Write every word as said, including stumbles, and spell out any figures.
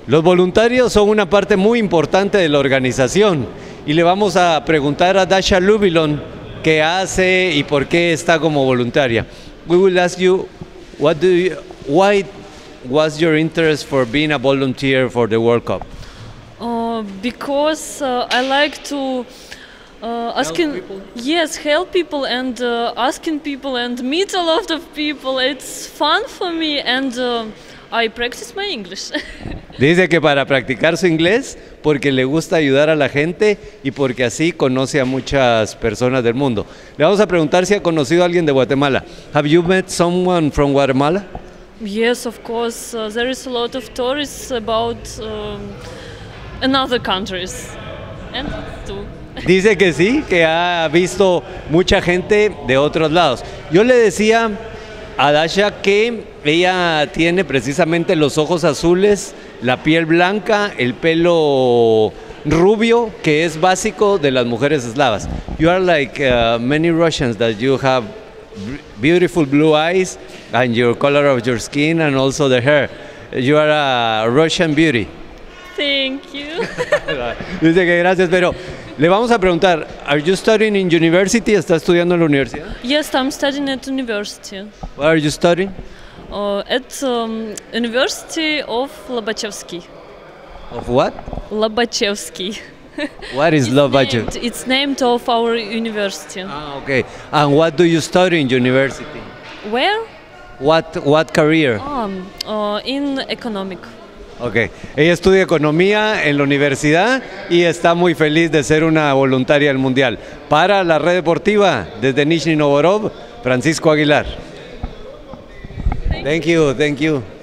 Los voluntarios son una parte muy importante de la organización y le vamos a preguntar a Dasha Lubilon qué hace y por qué está como voluntaria. We will ask you, what do you, why was your interest for being a volunteer for the World Cup? Uh, because uh, I like to uh, asking people? yes help people and uh, asking people and meet a lot of people. It's fun for me and uh, I practice my English. Dice que para practicar su inglés, porque le gusta ayudar a la gente y porque así conoce a muchas personas del mundo. Le vamos a preguntar si ha conocido a alguien de Guatemala. Have you met someone from Guatemala? Yes, of course. Uh, there is a lot of tourists about um, another countries and too. Dice que sí, que ha visto mucha gente de otros lados. Yo le decía a Dasha que ella tiene precisamente los ojos azules, la piel blanca, el pelo rubio, que es básico de las mujeres eslavas. You are like uh, many Russians, that you have beautiful blue eyes and your color of your skin and also the hair. You are a Russian beauty. Thank you. Dice que gracias, pero le vamos a preguntar, are you studying in university? ¿Está estudiando en la universidad? Yes, I'm studying at university. What are you studying? Uh, at um, University of Lobachevsky. Of what? Lobachevsky. What is Lobachev? Named- It's named of our university. Ah, okay. And what do you study in university? Where? What what career? Um, uh, in economic. Okay. Ella estudia economía en la universidad y está muy feliz de ser una voluntaria del Mundial. Para la Red Deportiva, desde Nizhny Novgorod, Francisco Aguilar. Thank you, thank you.